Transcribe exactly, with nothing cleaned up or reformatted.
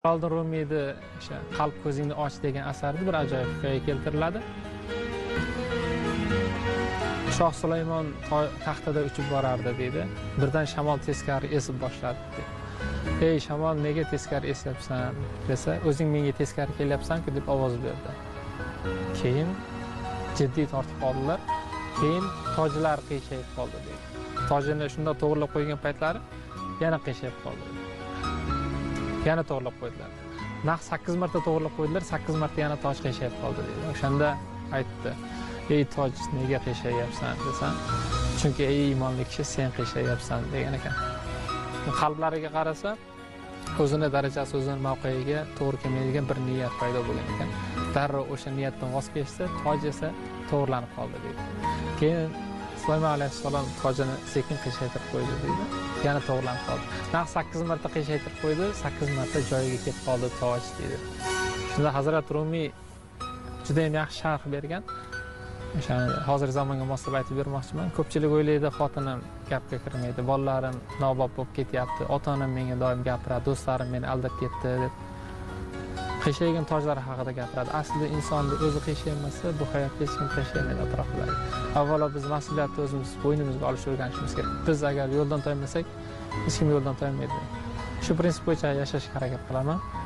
Jaloliddin Rumiyni o'sha Qalb ko'zingni och degan asarda bir ajoyib hikoya keltiriladi. Shoh Sulaymon taxtada uchib borardi deydi. Birdan shamol teskari esib boshladi deydi. "Ey shamol, nega teskari esyapsan?" desa, "O'zing menga teskari kelyapsan-ku" deb ovoz berdi. Keyin jiddiy tortib qoldilar. Keyin tojlar qiyshayib qoldi deydi. Tojini shunda to'g'rilab qo'ygan paytlari yana qiyshayib qoldi. Yana to'g'rilab qo'ydilar. Naq sakkiz marta to'g'rilab qo'ydilar, sakkiz marta yana toj qiyshayib qoldi deydi. O'shanda aytdi: "Ey toj, nega qiyshayapsan?" desam, "Chunki ey iymonli kishi, sen qiyshayapsan" degan ekan. Qalblariga qarasa, o'zini darajasi, o'zini mavqeiga to'g'ri kelmaydigan bir niyat paydo bo'lgan ekan. Darrov o'sha niyatdan voz kechdi, toj esa to'g'rilanib qoldi deydi. Keyin Sulaymon alayhissalom tojini sekin qiyshaytirib qo'ydi deydi. Yana to'g'rilanib qoldi. Naq sakkiz marta qiyshaytirib qo'ydi, sakkiz marta joyiga ketib qoldi toj deydi. Shunda Hazrat Rumiy juda ham yaxshi sharh bergan. O'shani hozir zamonga moslab aytib bermoqchiman. Ko'pchilik o'ylaydi, xotinim gapga kirmaydi, bolalarim nobop bo'lib ketyapti, ota-onam menga doim gapiradi, do'stlarim meni aldab ketdi deb qiyshaygan tojlar haqida gapiradi. Aslida insonni o'zi qiyshayolmasa, bu hayotda hech kim qiyshaymaydi atrofidagi. Avvalo biz mas'uliyatni o'zimiz bo'ynimizga olishni o'rganishimiz kerak. Biz agar yo'ldan toymasak, hech kim yo'ldan toymaydi. Shu prinsip bo'yicha yashashga harakat qilaman.